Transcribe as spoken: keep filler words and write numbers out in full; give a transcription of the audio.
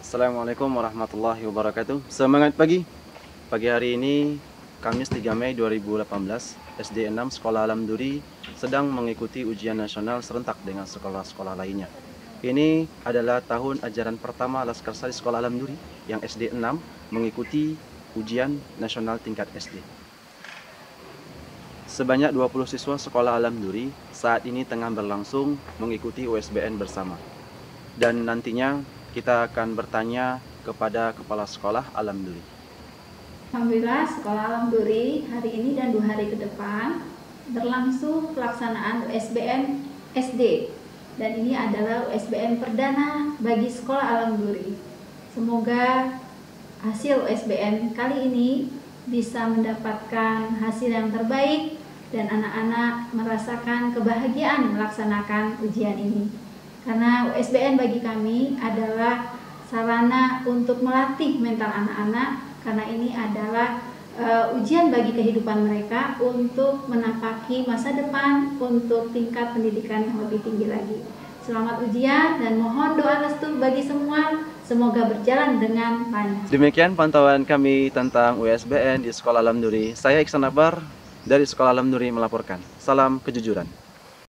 Assalamualaikum warahmatullahi wabarakatuh. Semangat pagi. Pagi hari ini Kamis tiga Mei dua ribu delapan belas, S D enam Sekolah Alam Duri sedang mengikuti ujian nasional serentak dengan sekolah-sekolah lainnya. Ini adalah tahun ajaran pertama Laskar Sari Sekolah Alam Duri yang S D enam mengikuti ujian nasional tingkat S D. Sebanyak dua puluh siswa Sekolah Alam Duri saat ini tengah berlangsung mengikuti U S B N bersama. Dan nantinya kita akan bertanya kepada Kepala Sekolah Alam Duri. Alhamdulillah, Sekolah Alam Duri hari ini dan dua hari ke depan berlangsung pelaksanaan U S B N S D, dan ini adalah U S B N perdana bagi Sekolah Alam Duri. Semoga hasil U S B N kali ini bisa mendapatkan hasil yang terbaik dan anak-anak merasakan kebahagiaan melaksanakan ujian ini. Karena U S B N bagi kami adalah sarana untuk melatih mental anak-anak, karena ini adalah uh, ujian bagi kehidupan mereka untuk menapaki masa depan untuk tingkat pendidikan yang lebih tinggi lagi. Selamat ujian dan mohon doa restu bagi semua, semoga berjalan dengan lancar. Demikian pantauan kami tentang U S B N di Sekolah Alam Duri. Saya Iksan Akbar dari Sekolah Alam Duri melaporkan. Salam kejujuran.